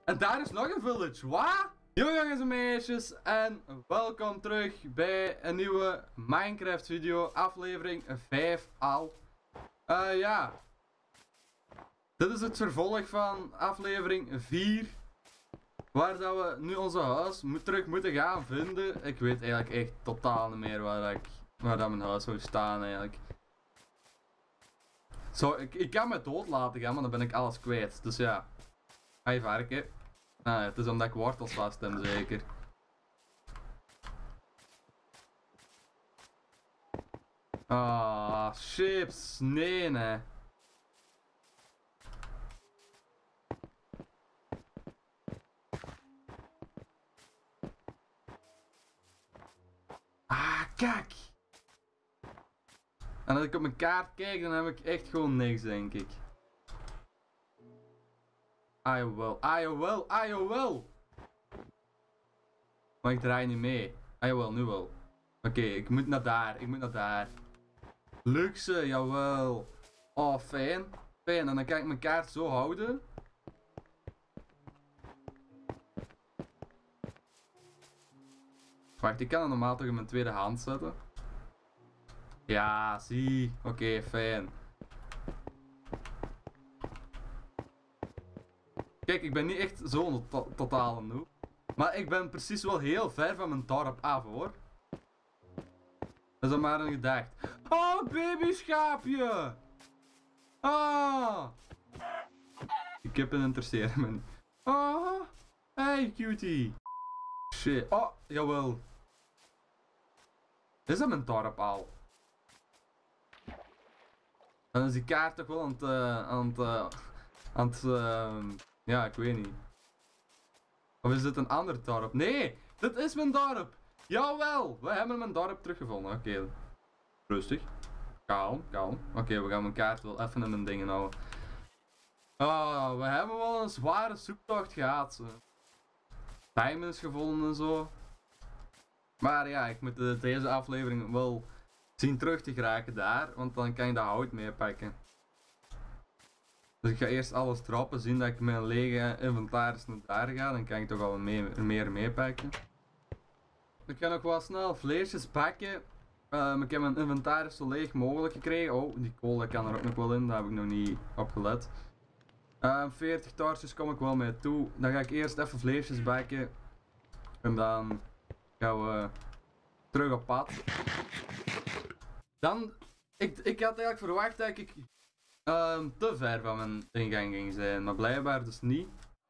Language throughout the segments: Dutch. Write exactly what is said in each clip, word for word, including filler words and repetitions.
En daar is nog een village, wat? Yo jongens en meisjes, en welkom terug bij een nieuwe Minecraft video, aflevering vijf al. Eh uh, ja. Dit is het vervolg van aflevering vier. Waar dat we nu onze huis moet, terug moeten gaan vinden. Ik weet eigenlijk echt totaal niet meer waar, ik, waar dat mijn huis zou staan eigenlijk. Zo, ik, ik kan me dood laten gaan, maar dan ben ik alles kwijt. Dus ja. Ga varken. Ah, het is omdat ik wortels vast heb, zeker. Ah, chips. Nee, nee. Ah, kijk. En als ik op mijn kaart kijk, dan heb ik echt gewoon niks, denk ik. Ah, jawel. Ah, jawel. Ah, jawel. Maar ik draai niet mee. Ah, jawel, nu wel. Oké, okay, ik moet naar daar. Ik moet naar daar. Luxe, jawel. Oh, fijn. Fijn. En dan kan ik mijn kaart zo houden. Wacht, ik kan het normaal toch in mijn tweede hand zetten. Ja, zie. Oké, okay, fijn. Kijk, ik ben niet echt zo'n to totale noob. Maar ik ben precies wel heel ver van mijn dorp af, hoor. Dat is maar een gedacht. Oh, babyschaapje! Ah! Die kippen interesseren me niet. Oh, hey cutie. Shit. Oh, jawel. Is dat mijn dorp al? Dan is die kaart toch wel aan het... Uh, aan het... Uh, aan het... Uh, ja, ik weet niet. Of is dit een ander dorp? Nee! Dit is mijn dorp! Jawel! We hebben mijn dorp teruggevonden. Oké. Okay. Rustig. Kalm, kalm. Oké, okay, we gaan mijn kaart wel even in mijn dingen houden. Oh, we hebben wel een zware zoektocht gehad. Diamonds gevonden en zo. Maar ja, ik moet de, deze aflevering wel zien terug te geraken daar. Want dan kan je dat hout meepakken. Dus ik ga eerst alles droppen, zien dat ik mijn lege inventaris naar daar ga. Dan kan ik toch al meer, meer meepakken. Ik ga nog wel snel vleesjes bakken. Um, ik heb mijn inventaris zo leeg mogelijk gekregen. Oh, die kool kan er ook nog wel in, daar heb ik nog niet op gelet. Um, veertig torches kom ik wel mee toe. Dan ga ik eerst even vleesjes bakken. En dan gaan we terug op pad. Dan, ik, ik had eigenlijk verwacht dat ik um, te ver van mijn ingang ging zijn, maar blijkbaar dus niet.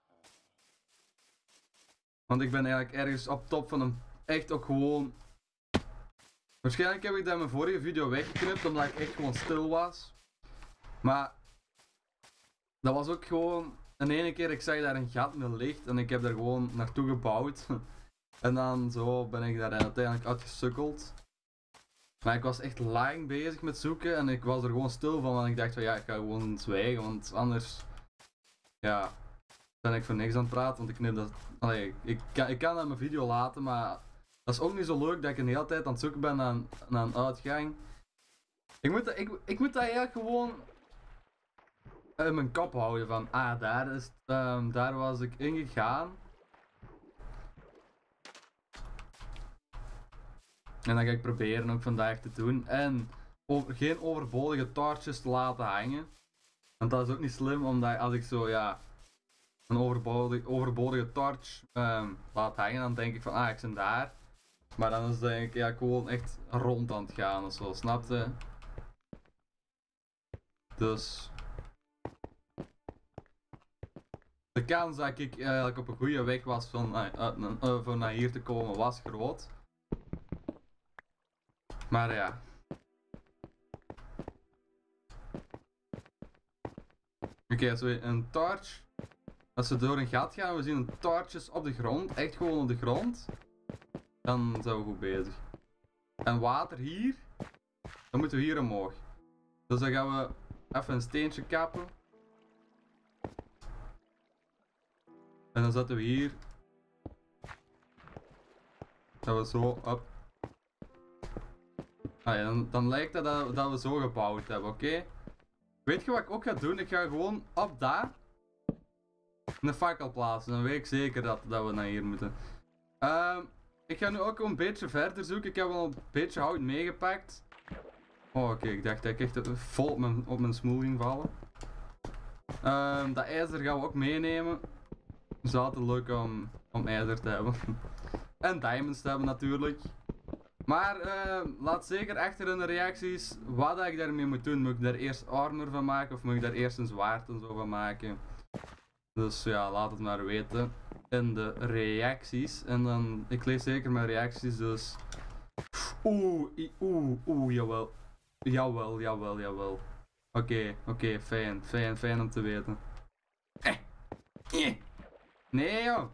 Want ik ben eigenlijk ergens op top van een, echt ook gewoon... Waarschijnlijk heb ik dat in mijn vorige video weggeknipt, omdat ik echt gewoon stil was. Maar dat was ook gewoon, in ene keer ik zag daar een gat met licht en ik heb daar gewoon naartoe gebouwd. En dan zo ben ik daar uiteindelijk uitgesukkeld. Maar ik was echt lang bezig met zoeken en ik was er gewoon stil van, want ik dacht van ja, ik ga gewoon zwijgen, want anders ja, ben ik voor niks aan het praten, want ik knip dat, allee, ik, kan, ik kan dat in mijn video laten, maar dat is ook niet zo leuk dat ik een hele tijd aan het zoeken ben naar, naar een uitgang. Ik moet, dat, ik, ik moet dat eigenlijk gewoon in mijn kop houden van, ah daar is, um, daar was ik ingegaan. En dat ga ik proberen ook vandaag te doen. En over, geen overbodige torches te laten hangen. Want dat is ook niet slim, omdat als ik zo, ja, een overbodige, overbodige torch um, laat hangen, dan denk ik van, ah, ik ben daar. Maar dan is het denk ik ja, gewoon echt rond aan het gaan of zo, snap je? Dus... De kans dat ik eigenlijk op een goede weg was van, uh, uh, uh, voor naar hier te komen was groot. Maar ja. Oké, okay, als we een torch, als we door een gat gaan, we zien torches op de grond, echt gewoon op de grond, dan zijn we goed bezig. En water hier, dan moeten we hier omhoog. Dus dan gaan we even een steentje kappen. En dan zetten we hier, dat we zo op. Ah ja, dan, dan lijkt het dat, dat we zo gebouwd hebben, oké? Okay? Weet je wat ik ook ga doen? Ik ga gewoon op daar een fakkel plaatsen. Dan weet ik zeker dat, dat we naar hier moeten. Um, ik ga nu ook een beetje verder zoeken. Ik heb wel een beetje hout meegepakt. Oh, oké. Okay. Ik dacht dat ik echt vol op mijn, op mijn smoel ging vallen. Um, dat ijzer gaan we ook meenemen. Het is altijd leuk om, om ijzer te hebben. En diamonds te hebben natuurlijk. Maar uh, laat zeker achter in de reacties wat ik daarmee moet doen. Moet ik daar eerst armor van maken of moet ik daar eerst een zwaard en zo van maken? Dus ja, laat het maar weten in de reacties. En dan, ik lees zeker mijn reacties, dus... Oeh, oeh, oeh, jawel. Jawel, jawel, jawel. Oké, okay, oké, okay, fijn, fijn, fijn om te weten. Eh, eh. Nee joh.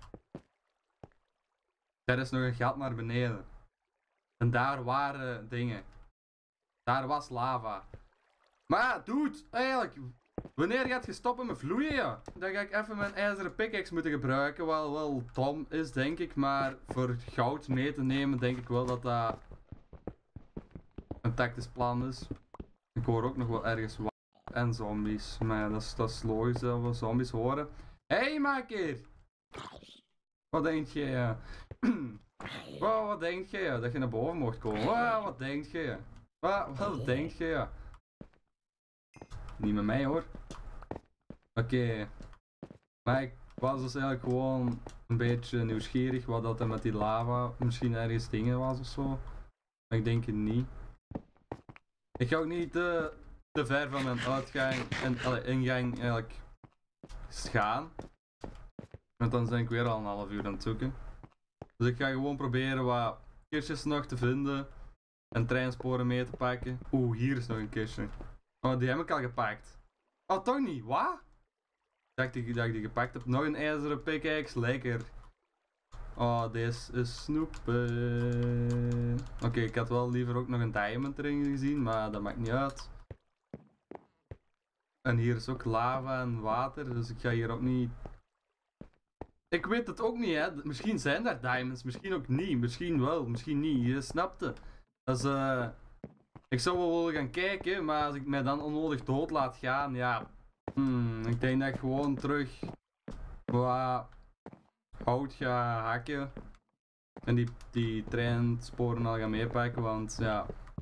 Er is nog een gat naar beneden. En daar waren dingen. Daar was lava. Maar dude, eigenlijk, wanneer gaat je stoppen met vloeien, ja? Dan ga ik even mijn ijzeren pickaxe moeten gebruiken. Wel, wel dom is, denk ik. Maar voor goud mee te nemen, denk ik wel dat dat een tactisch plan is. Ik hoor ook nog wel ergens wat. En zombies. Maar ja, dat is, dat is logisch dat we zombies horen. Hé, hey, maker! Wat denk je? Ja? Wow, wat denk je? Ja? Dat je naar boven mocht komen. Wow, wat denk je? Ja? Wat, wat denk je? Ja? Niet met mij hoor. Oké. Okay. Maar ik was dus eigenlijk gewoon een beetje nieuwsgierig wat dat er met die lava misschien ergens dingen was of zo. Maar ik denk het niet. Ik ga ook niet te, te ver van mijn uitgang en alle, ingang eigenlijk gaan. Want dan ben ik weer al een half uur aan het zoeken. Dus ik ga gewoon proberen wat kistjes nog te vinden. En treinsporen mee te pakken. Oeh, hier is nog een kistje. Oh, die heb ik al gepakt. Oh, toch niet? Wat? Ik dacht dat ik die gepakt heb. Nog een ijzeren pickaxe. Lekker. Oh, deze is snoepen. Oké, okay, ik had wel liever ook nog een diamond ring gezien. Maar dat maakt niet uit. En hier is ook lava en water. Dus ik ga hier ook niet... Ik weet het ook niet, hè. Misschien zijn daar diamonds, misschien ook niet. Misschien wel, misschien niet. Je snapt het. Dus, uh, ik zou wel willen gaan kijken, maar als ik mij dan onnodig dood laat gaan, ja. Hmm, ik denk dat ik gewoon terug wat hout ga hakken. En die, die treinsporen al ga meepakken, want ja.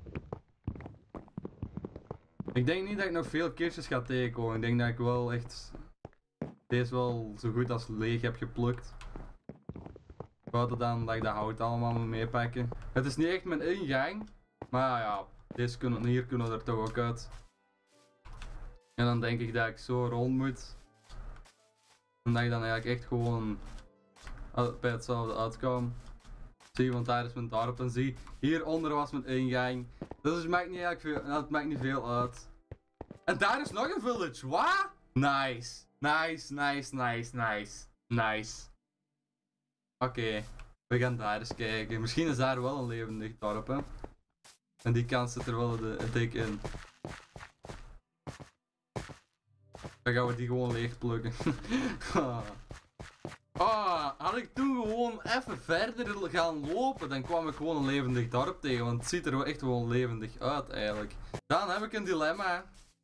Ik denk niet dat ik nog veel kistjes ga tegenkomen. Ik denk dat ik wel echt... Deze wel zo goed als leeg heb geplukt. Buiten dan dat ik dat hout allemaal moet meepakken. Het is niet echt mijn ingang. Maar ja, deze kunnen, hier kunnen we er toch ook uit. En dan denk ik dat ik zo rond moet. En dat ik dan eigenlijk echt gewoon bij hetzelfde uitkom. Zie, want daar is mijn dorp. En zie, hieronder was mijn ingang. Dus het maakt niet, eigenlijk veel, het maakt niet veel uit. En daar is nog een village. Wat? Nice. Nice, nice, nice, nice. Nice. Oké, okay, we gaan daar eens kijken. Misschien is daar wel een levendig dorp, hè. En die kans zit er wel de, dik in. Dan gaan we die gewoon leeg plukken. Ah, had ik toen gewoon even verder gaan lopen, dan kwam ik gewoon een levendig dorp tegen. Want het ziet er wel echt wel levendig uit eigenlijk. Dan heb ik een dilemma.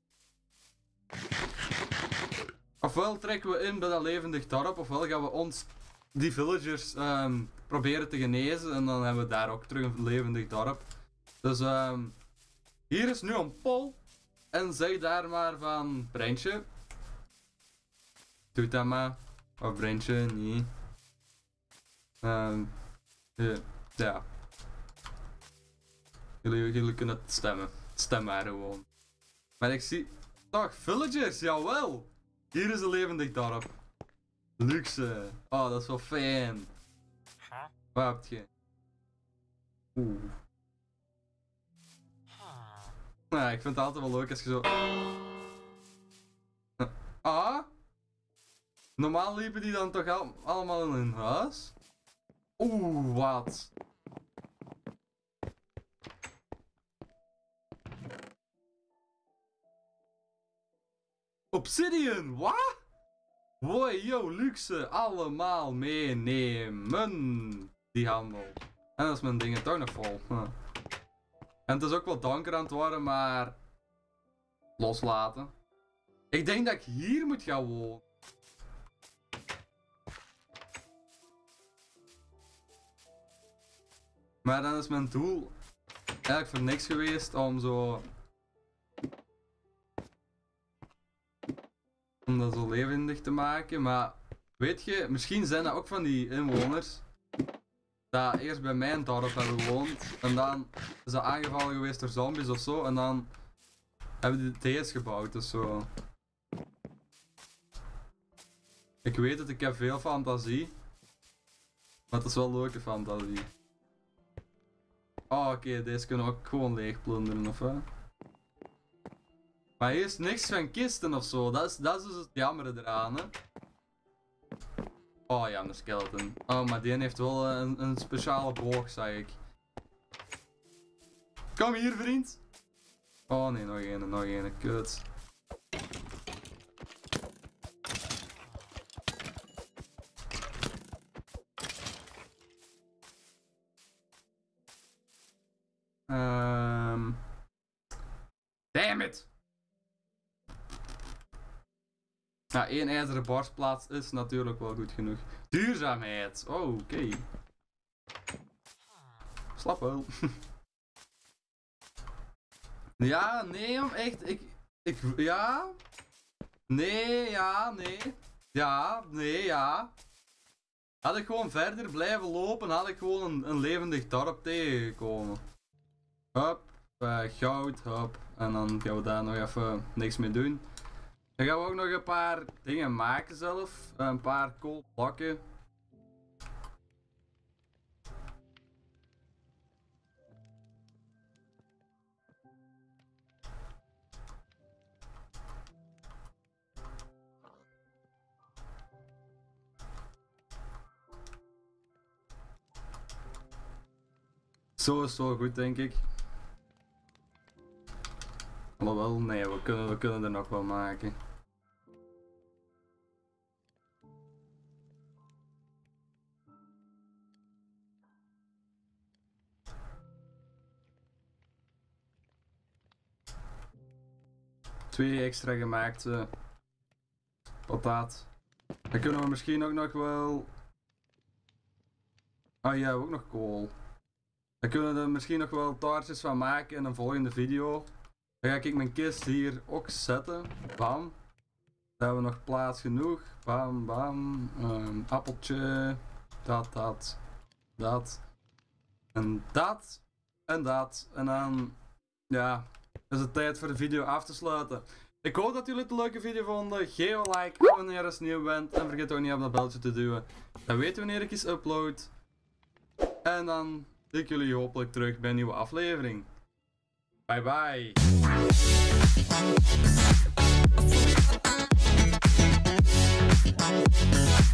Ofwel trekken we in bij dat levendig dorp, ofwel gaan we ons, die villagers, um, proberen te genezen. En dan hebben we daar ook terug een levendig dorp. Dus um, hier is nu een poll. En zeg daar maar van, Brentje. Doe dat maar. Of Brentje, niet. Um, uh, ja. Jullie, jullie kunnen het stemmen. Stem maar gewoon. Maar ik zie... Toch, villagers, jawel! Hier is een levendig dorp. Luxe. Oh, dat is wel fijn. Huh? Wat heb je? Oeh. Nou, ik vind het altijd wel leuk als je zo... Ah? Normaal liepen die dan toch al allemaal in hun huis? Oeh, wat? Obsidian, wat? Wow, yo, luxe, allemaal meenemen. Die handel. En dat is mijn dingen toch nog vol. Huh. En het is ook wel donker aan het worden, maar... Loslaten. Ik denk dat ik hier moet gaan wonen. Maar dan is mijn doel eigenlijk voor niks geweest om zo... Om dat zo levendig te maken, maar weet je, misschien zijn dat ook van die inwoners dat eerst bij mijn dorp hebben gewoond en dan is dat aangevallen geweest door zombies of zo en dan hebben die deze gebouwd of zo. Ik weet het, ik heb veel fantasie, maar het is wel leuke fantasie. Oh oké, okay, deze kunnen we ook gewoon leeg plunderen of wat? Maar hier is niks van kisten of zo, dat is, dat is dus het jammer eraan, hè. Oh ja, een skeleton. Oh, maar die heeft wel een, een speciale boog, zeg ik. Kom hier, vriend. Oh nee, nog een, nog een, kut. Um... Damn it! Ja, één ijzeren borstplaats is natuurlijk wel goed genoeg. Duurzaamheid! Oh, oké. Okay. Slap wel. Ja, nee, om echt. Ik. Ik. Ja. Nee, ja, nee. Ja, nee, ja. Had ik gewoon verder blijven lopen, had ik gewoon een, een levendig dorp tegengekomen. Hop, uh, goud, hop. En dan gaan we daar nog even niks mee doen. Dan gaan we ook nog een paar dingen maken zelf. Een paar koolblokken. Zo is zo goed, denk ik. Alhoewel, nee, we kunnen, we kunnen er nog wel maken. Twee extra gemaakte pataat. Dan kunnen we misschien ook nog wel... Ah ja, ook nog kool. Dan kunnen we er misschien nog wel taartjes van maken in een volgende video. Dan ga ik mijn kist hier ook zetten. Bam. Dan hebben we nog plaats genoeg. Bam, bam. Um, appeltje. Dat, dat. Dat. En dat. En dat. En dan... Ja... is het tijd voor de video af te sluiten. Ik hoop dat jullie het een leuke video vonden. Geef een like, abonneer als je nieuw bent. En vergeet ook niet op dat belletje te duwen. Dan weten we wanneer ik iets upload. En dan zie ik jullie hopelijk terug bij een nieuwe aflevering. Bye bye.